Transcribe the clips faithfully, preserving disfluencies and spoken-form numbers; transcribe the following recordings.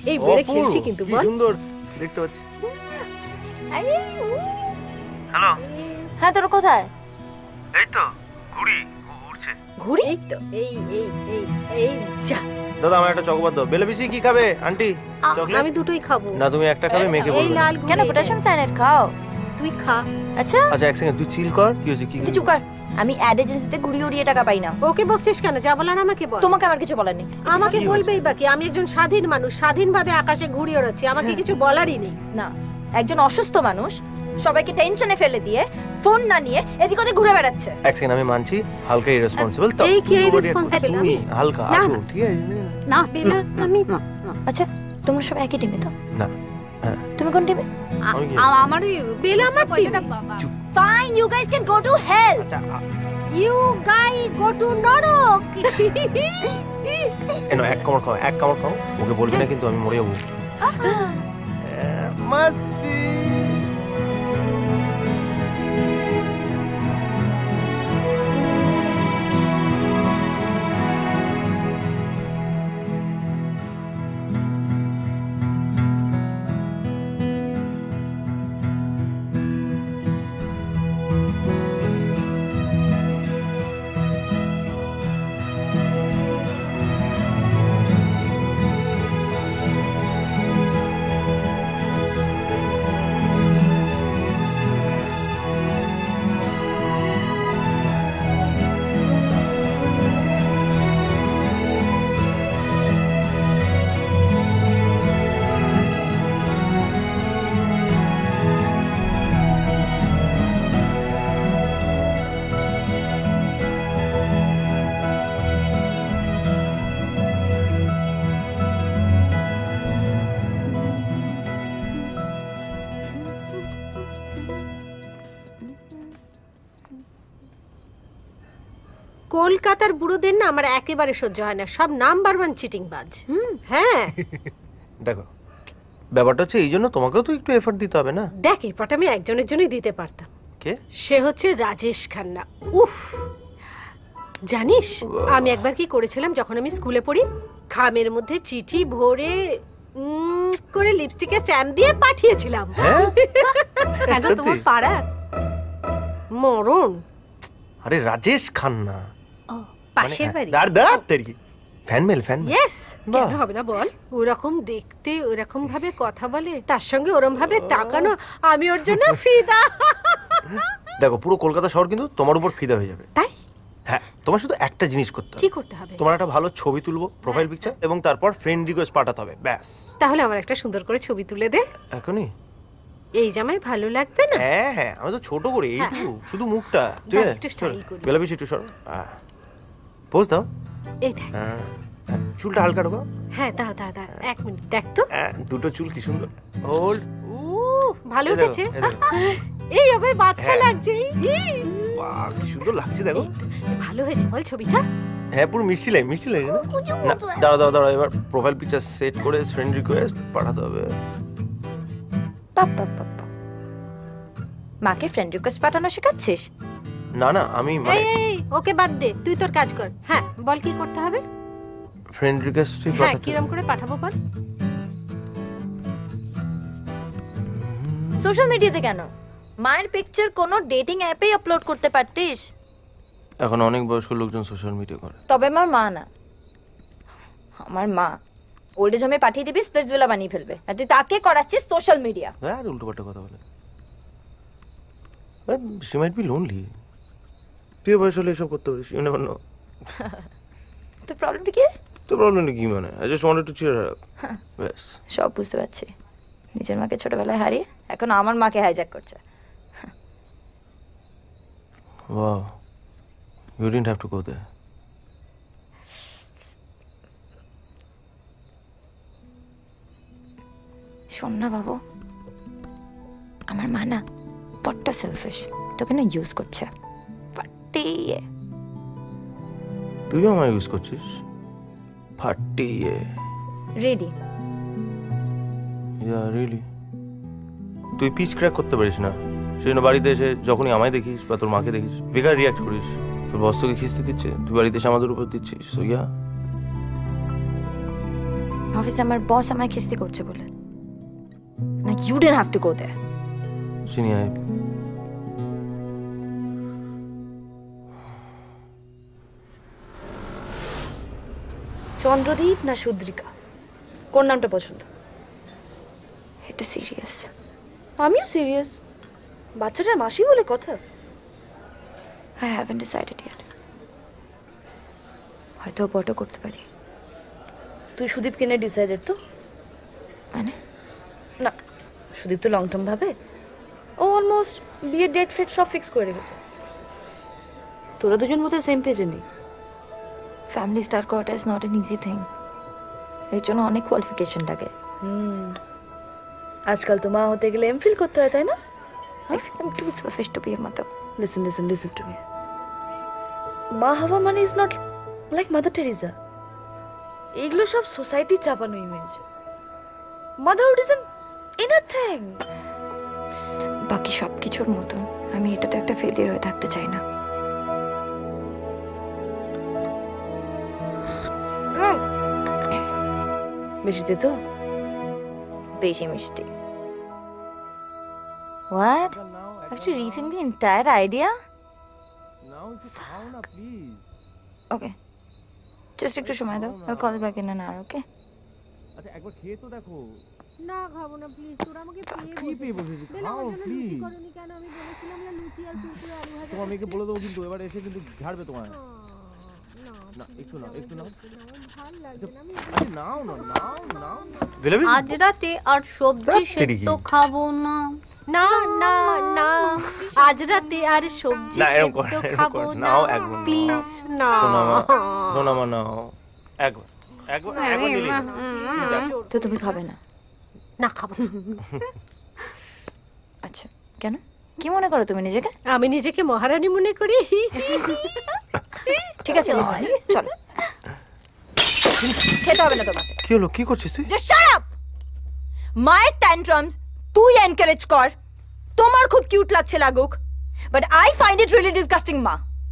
এই বেড়ে খেলছি কিন্তু বল। সুন্দর দেখতে পাচ্ছি। হ্যালো। হ্যাঁ তোর কোথায়? এই তো ঘুড়ি উড়ছে। ঘুড়ি? এই তো এই এই এই এই যা। দাদা আমার একটা চকোবার দাও। বেলে বেশি কি খাবে আন্টি? চকলেট? আমি দুটোই খাবো। না তুমি একটা খাবে, মেয়েকে বলবে। এই লাল কেন পটাশিয়াম সায়ানাইড খাও? তুই খা। আচ্ছা আচ্ছা এক সেকেন্ড, তুই চিল কর। কি হয়েছে? কি তুই চুপ কর। আমি অ্যাড এজেন্সিতে ঘুড়ি উড়িয়ে টাকা পাই না। ওকে বকছিস কেন? যা বলার আমাকে বল। তোমাকে আমার কিছু বলার নেই। আমাকে বলবেই বাকি, আমি একজন স্বাধীন মানুষ, স্বাধীনভাবে আকাশে ঘুড়ি ওড়াচ্ছি, আমাকে কিছু বলারই নেই। না, একজন অসুস্থ মানুষ সবাইকে টেনশনে ফেলে দিয়ে ফোন না নিয়ে এদিক ওদিক ঘুরে বেড়াচ্ছে। এক সেকেন্ড, আমি মানছি হালকা ইরেসপন্সিবল। তো এই কি ইরেসপন্সিবল? তুমি হালকা আসো, ঠিক আছে? না বেলা আমি। আচ্ছা তোমরা সব একই টিমে তো? না। তুমি কোন টিমে? আমারই বেলা আমার team. Fine, you guys can go to hell. You guy go to নরক। এনো এক কামড় খাও, এক কামড় খাও। ওকে বলবি না কিন্তু, আমি মরে যাবো। মস্তি। কলকাতার বুড়োদের না আমার একেবারে সহ্য হয় না, সব নাম্বার ওয়ান চিটিং বাজ। হ্যাঁ দেখো ব্যাপারটা হচ্ছে এই জন্য তোমাকেও তো একটু এফর্ট দিতে হবে না। দেখ এরপরটা আমি একজনের জন্যই দিতে পারতাম। কে? সে হচ্ছে রাজেশ খান্না। উফ, জানিস আমি একবার কি করেছিলাম যখন আমি স্কুলে পড়ি, খামের মধ্যে চিঠি ভরে উম, করে লিপস্টিকে স্ট্যাম্প দিয়ে পাঠিয়েছিলাম। হ্যাঁ এখন তোমার পাড়ার মরণ। আরে রাজেশ খান্না পাশের বাড়ি। দাঁড় দাঁড় তেরি fan mail fan mail. Yes, কেন হবে না বল? ওরকম দেখতে, ওরকম ভাবে কথা বলে, তার সঙ্গে ওরকম ভাবে তাকানো, আমি ওর জন্য ফিদা। দেখো পুরো কলকাতা শহর কিন্তু তোমার উপর ফিদা হয়ে যাবে। তাই? হ্যাঁ, তোমার শুধু একটা জিনিস করতে হবে। কি করতে হবে? তোমার একটা ভালো ছবি তুলবো, প্রোফাইল পিকচার, এবং তারপর ফ্রেন্ড রিকোয়েস্ট পাঠাতে হবে, ব্যাস। তাহলে আমার একটা সুন্দর করে ছবি তুলে দে। এখনই? এই জামায় ভালো লাগবে না? হ্যাঁ হ্যাঁ, আমি তো ছোট করে এইটুকু, শুধু মুখটা। ঠিক আছে, একটু স্টাইল করি। বেলা বেশি একটু সর। পোজ দাও। এই দেখ, চুলটা হালকা ঢোকাও। হ্যাঁ দাঁড়া দাঁড়া দাঁড়া, এক মিনিট দেখ তো। দুটো চুল কি সুন্দর। হোল্ড। ও ভালো উঠেছে। এই হবে বাচ্চা লাগছে। বাহ কি সুন্দর লাগছে দেখো। ভালো হয়েছে বল ছবিটা? হ্যাঁ পুরো মিষ্টি লাগে, মিষ্টি লাগে না? দাঁড়া দাঁড়া দাঁড়া, এবার প্রোফাইল পিকচার সেট করে ফ্রেন্ড রিকোয়েস্ট পাঠাতে হবে। মাকে ফ্রেন্ড রিকোয়েস্ট পাঠানো শেখাচ্ছিস? না না, আমি এই এই ওকে বাদ দে, তুই তোর কাজ কর। হ্যাঁ বল কি করতে হবে? ফ্রেন্ড রিকোয়েস্ট হ্যাঁ কিরম করে পাঠাবো বল? সোশ্যাল মিডিয়াতে কেন? মায়ের পিকচার কোনো ডেটিং অ্যাপেই আপলোড করতে পারতিস। এখন অনেক বয়স্ক লোকজন সোশ্যাল মিডিয়া করে। তবে আমার মা না, আমার মা ওল্ড এজ হোমে পাঠিয়ে দিবি, স্প্লিটসভিলা বানিয়ে ফেলবে, আর তুই তাকে করাচ্ছিস সোশ্যাল মিডিয়া। হ্যাঁ উল্টোপাল্টা কথা বলে। She might be lonely. তুই বয়স হলে এসব করতে পারিস, ইউ নেভার নো। তো প্রবলেমটা কি? তো প্রবলেমটা কি মানে? I just wanted to cheer her up. ব্যাস। সব বুঝতে পারছি। নিজের মাকে ছোটবেলায় হারিয়ে এখন আমার মাকে হাইজ্যাক করছে। Wow, you didn't have to go there. শোন না বাবু, আমার মা না বড্ড সেলফিশ, তোকে না ইউজ করছে। ফাটিয়ে। তুইও আমায় ইউজ করছিস? ফাটিয়ে। রিয়েলি? Yeah really. তুই পিচ ক্র্যাক করতে পারিস না, সেই জন্য বাড়িতে এসে যখনই আমায় দেখিস বা তোর মাকে দেখিস বেকার রিয়াক্ট করিস। তোর বস তোকে খিস্তি দিচ্ছে, তুই বাড়িতে এসে আমাদের উপর দিচ্ছিস। So yeah. অফিসে আমার বস আমায় খিস্তি করছে বলে। না, you didn't have to go there. চিনি আই চন্দ্রদীপ না শুদ্রিকা, কোন নামটা পছন্দ? এটা সিরিয়াস। আমিও সিরিয়াস। বাচ্চাটার মাসি বলে কথা। I haven't decided yet. হয়তো বটো করতে পারি। তুই সুদীপ কিনে ডিসাইডেড তো? মানে না, সুদীপ তো লং টার্ম ভাবে। ও অলমোস্ট বিয়ের ডেট ফেট সব ফিক্স করে রেখেছে। তোরা দুজন বোধহয় সেম পেজে নেই। ফ্যামিলি স্টার করাটা is not an easy thing. এর জন্য অনেক কোয়ালিফিকেশন লাগে। হুম, আজকাল তো মা হতে গেলে এমফিল করতে হয়, তাই না? I feel I'm too selfish to be a mother. Listen listen listen to me. মা হওয়া মানে is not like mother Teresa. এগুলো সব সোসাইটি চাপানো image. Motherhood is an inner thing. বাকি সব কিছুর মতন আমি এটাতে একটা ফেলিয়ার হয়ে থাকতে চাই না। মিষ্টি তো বেশি মিষ্টি। What? I have to rethink the entire idea? Okay. Just একটু সময় দাও। I'll call you back in an hour, okay? আচ্ছা একবার খেয়ে তো দেখো। না খাবো না প্লিজ, তোরা আমাকে কি পেয়ে বসেছি? খাও প্লিজ। করনি কেন? আমি বলেছিলাম না লুচি আর কুরকুরে আলু ভাজা। তোমার মেয়েকে বলে দেবো কিন্তু এবার এসে কিন্তু ঝাড়বে তোমার। না একটু নাও, একটু নাও। ভালো লাগছে না। আমি আরে নাও না, নাও নাও। বেলাবি আজ রাতে আর সবজি সেদ্ধ খাবো না। না না না, আজ রাতে আর সবজি না, এরকম সেদ্ধ করো, এরকম খাবো করো। না। নাও একবার, প্লিজ না। শোনো মা, শোনো মা, নাও একবার, একবার, একবার নিলে। তো তুমি খাবে না? না খাবো না। আচ্ছা, কেন? কি মনে করো তুমি নিজেকে? আমি নিজেকে মহারানী মনে করি। ঠিক আছে মহারানী, চলো। খেতে হবে না তোমাকে। কি হলো? কি করছিস তুই? Just shut up! মায়ের ট্যান্ট্রামস তুই এনকারেজ কর, তোমার খুব কিউট লাগছে লাগুক, but I find it really disgusting. মা,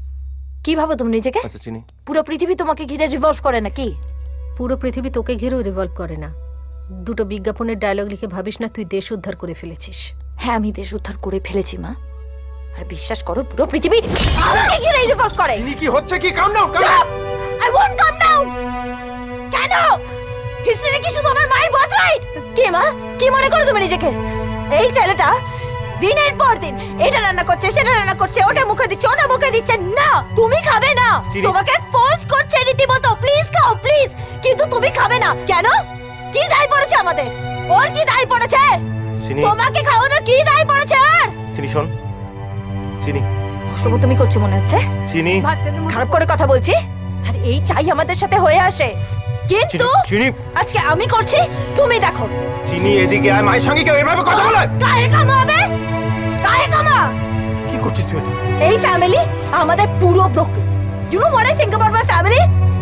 কি ভাবো তুমি নিজেকে? আচ্ছা চিনি। পুরো পৃথিবী তোমাকে ঘিরে রিভলভ করে নাকি? পুরো পৃথিবী তোকে ঘিরেও রিভলভ করে না। দুটো বিজ্ঞাপনের ডায়লগ লিখে ভাবিস না তুই দেশ উদ্ধার করে ফেলেছিস। হ্যাঁ, আমি দেশ উদ্ধার করে ফেলেছি মা, আর বিশ্বাস করো পুরো পৃথিবী আমাকে ঘিরে রিভলভ করে। কি হচ্ছে কি? Calm down, calm down. I won't calm down. কেন? হিস্ট্রি কি শুধু আমার মায়ের বার্থরাইট? কে মা, কি মনে করো তুমি নিজেকে? এই ছেলেটা দিনের পর দিন এটা রান্না করছে, সেটা রান্না করছে, ওটা মুখে দিচ্ছে, ওটা মুখে দিচ্ছে। না, তুমি খাবে না, তোমাকে ফোর্স করছে রীতিমতো, প্লিজ খাও প্লিজ, কিন্তু তুমি খাবে না। কেন? কি দায় পড়েছে আমাদের? ওর কি দায় পড়েছে? তোমাকে খাওয়ানোর কি দায় পড়েছে আর? চিনি শোন, চিনি অশুভ তুমি করছো মনে হচ্ছে। চিনি খারাপ করে কথা বলছি, আর এইটাই আমাদের সাথে হয়ে আসে। কিন্তু চিনি আজকে আমি করছি, তুমি দেখো। চিনি এদিকে আয়, মায়ের সঙ্গে কেউ এভাবে কথা বলে? কাহে কামাবে? কাহে কামা? কি করছিস তুই? এই ফ্যামিলি আমাদের পুরো broken. You know what I think about my family?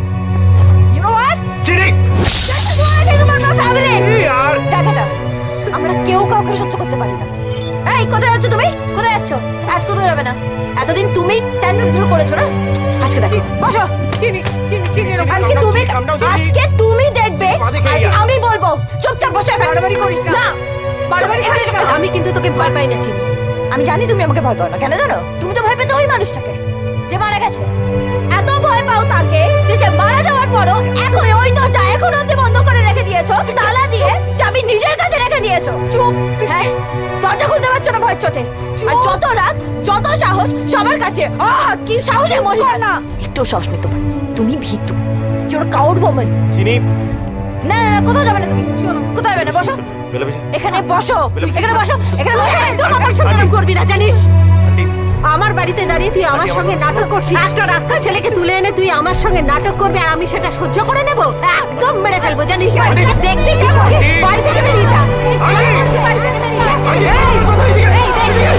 You know what? চিনি that's what I think about my family. ইয়ার দেখো না, আমরা কেউ কাউকে সহ্য করতে পারি না। এই কোথায় যাচ্ছ তুমি? কোথায় যাচ্ছ? আজ কোথাও যাবে না। এতদিন তুমি ট্যান্ডার শুরু করেছো না, আজকে দেখো। বসো। চিনি চিনি চিনি আজকে তুমি আজকে তুমি দেখবে, আজ আমি বলবো। চুপচাপ বসে বাড়াবাড়ি করিস না। না, বাড়াবাড়ি করিস না। আমি কিন্তু তোকে ভয় পাই না চিনি। আমি জানি তুমি আমাকে ভয় পাও না। কেন জানো? তুমি তো ভয় পেতে ওই মানুষটাকে যে মারা গেছে। এত ভয় পাও তাকে যে সে মারা যাওয়ার পরও এখন ওই দরজা এখন অব্দি বন্ধ করে রেখে দিয়েছো, তালা দিয়ে চাবি নিজের কাছে রেখে দিয়েছো। চুপ। হ্যাঁ, দরজা খুলতে পারছো না ভয় চোটে। আর যত রাগ, যত সাহস সবার কাছে। আহ, কি সাহসে মহিলা না, একটু সাহস নেই তোমার। তুমি ভীতু, ইউর কাউড ওম্যান। চিনি না না না, কোথাও যাবে না তুমি। শোনো, কোথাও যাবে না, বসো এখানে, বসো এখানে, বসো এখানে, বসো। একদম আমার সঙ্গে এরকম করবি না, জানিস? আমার বাড়িতে দাঁড়িয়ে তুই আমার সঙ্গে নাটক করছিস। একটা রাস্তার ছেলেকে তুলে এনে তুই আমার সঙ্গে নাটক করবি আর আমি সেটা সহ্য করে নেব? একদম মেরে ফেলবো, জানিস? দেখবি কি করে? বাড়ি থেকে বেরিয়ে যা। বাড়ি থেকে বেরিয়ে যা। এই, এই, দেখ।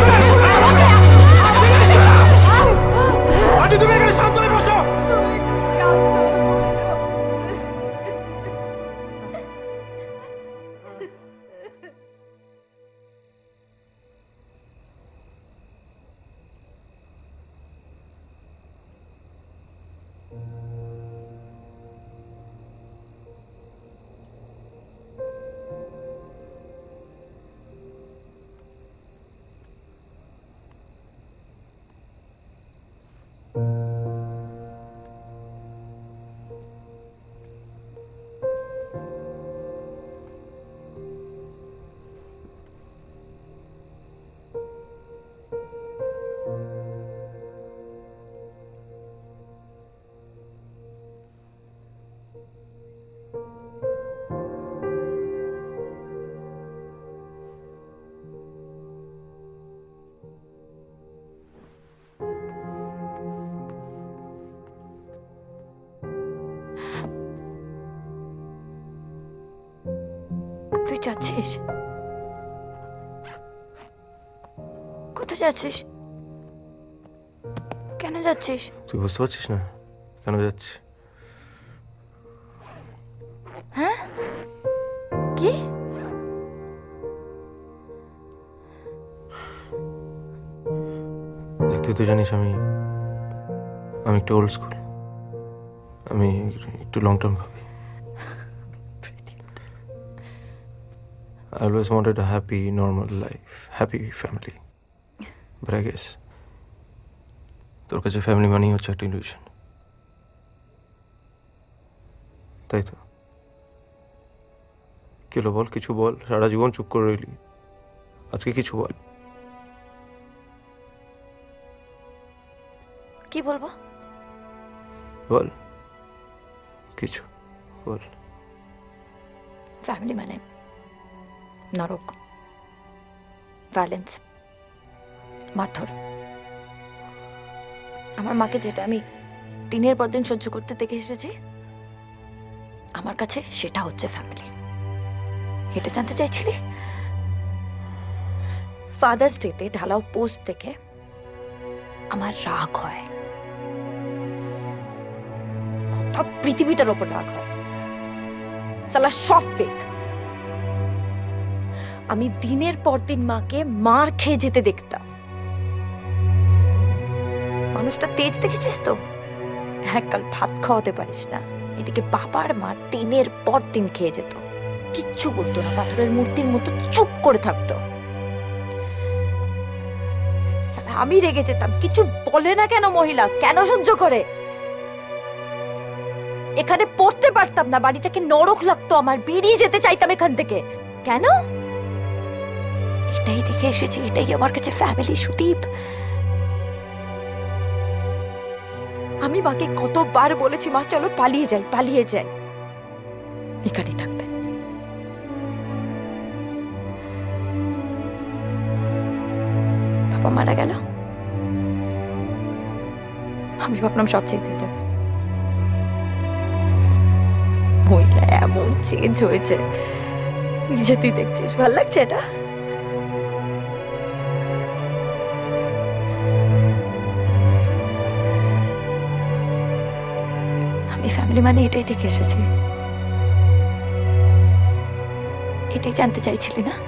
আন্টি তুমি এখানে শান্ত হয়ে বসো। তুই যাচ্ছিস? কোথায় যাচ্ছিস? কেন যাচ্ছিস? তুই বুঝতে পারছিস না কেন যাচ্ছি? হ্যাঁ, কি? দেখ, তুই তো জানিস আমি আমি একটু ওল্ড স্কুল, আমি একটু লং টার্ম ভাবি। I always wanted a happy, normal life, happy family. But I guess তোর কাছে ফ্যামিলি মানেই হচ্ছে একটা ইলিউশন, তাই তো? কি হলো বল, কিছু বল। সারা জীবন চুপ করে রইলি, আজকে কিছু বল। কি বলবো? বল কিছু বল। ফ্যামিলি মানে নরক, ভায়োলেন্স, মারধর। আমার মাকে যেটা আমি দিনের পর দিন সহ্য করতে দেখে এসেছি, আমার কাছে সেটা হচ্ছে ফ্যামিলি। এটা জানতে চাইছিলি? ফাদার্স ডেতে ঢালাও পোস্ট দেখে আমার রাগ হয়, গোটা পৃথিবীটার ওপর রাগ হয়। সালা সব ফেক। আমি দিনের পর দিন মাকে মার খেয়ে যেতে দেখতাম। মানুষটা তেজ দেখেছিস তো? এককাল ভাত খাওয়াতে পারিস না, এদিকে বাবার মা দিনের পর দিন খেয়ে যেত, কিচ্ছু বলতো না, পাথরের মূর্তির মতো চুপ করে থাকতো। আমি রেগে যেতাম, কিছু বলে না কেন মহিলা, কেন সহ্য করে? এখানে পড়তে পারতাম না, বাড়িটাকে নরক লাগতো আমার, বেরিয়ে যেতে চাইতাম এখান থেকে। কেন? এটাই দেখে এসেছি, এটাই আমার কাছে ফ্যামিলি। সুদীপ, আমি মাকে কতবার বলেছি, মা চলো পালিয়ে যাই, পালিয়ে যাই, এখানেই থাকবে। বাবা মারা গেল, আমি ভাবলাম সব চেঞ্জ হয়ে যাবে। মহিলা এমন চেঞ্জ হয়েছে, নিজে তুই দেখছিস। ভাল লাগছে এটা? আমি ফ্যামিলি মানে এটাই দেখে এসেছি। এটাই জানতে চাইছিলি না?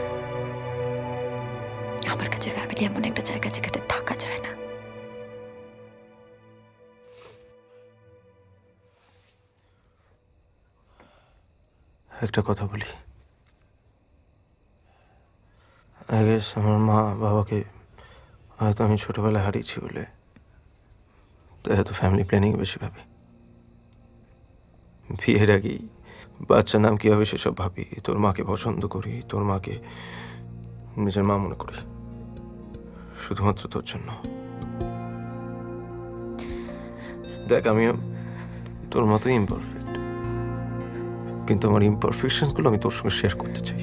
আমার কাছে ফ্যামিলি এমন একটা জায়গা যেখানে থাকা যায় না। একটা কথা বলি, আই গেস আমার মা বাবাকে হয়তো আমি ছোটবেলায় হারিয়েছি বলে তাই হয়তো ফ্যামিলি প্ল্যানিং বেশি ভাবি। বিয়ের আগেই বাচ্চার নাম কী হবে সেসব ভাবি, তোর মাকে পছন্দ করি, তোর মাকে নিজের মা মনে করি, শুধুমাত্র তোর জন্য। দেখ, আমিও তোর মতোই ইমপারফেক্ট, কিন্তু আমার ইমপারফেকশনসগুলো আমি তোর সঙ্গে শেয়ার করতে চাই।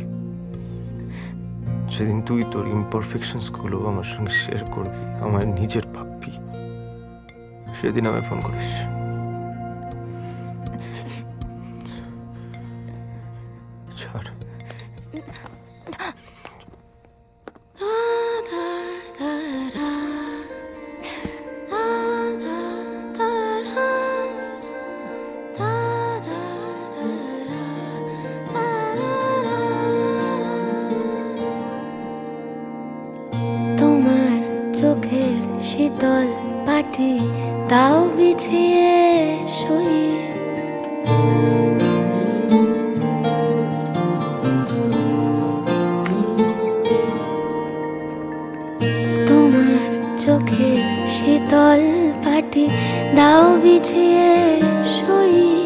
সেদিন তুই তোর ইমপারফেকশনসগুলো আমার সঙ্গে শেয়ার করবি, আমার নিজের ভাববি, সেদিন আমায় ফোন করিস। ছাড়। তোমার চোখের শীতল পাটি তাও বিছিয়ে শুই, তোমার চোখের শীতল পাটি দাও বিছিয়ে শুই।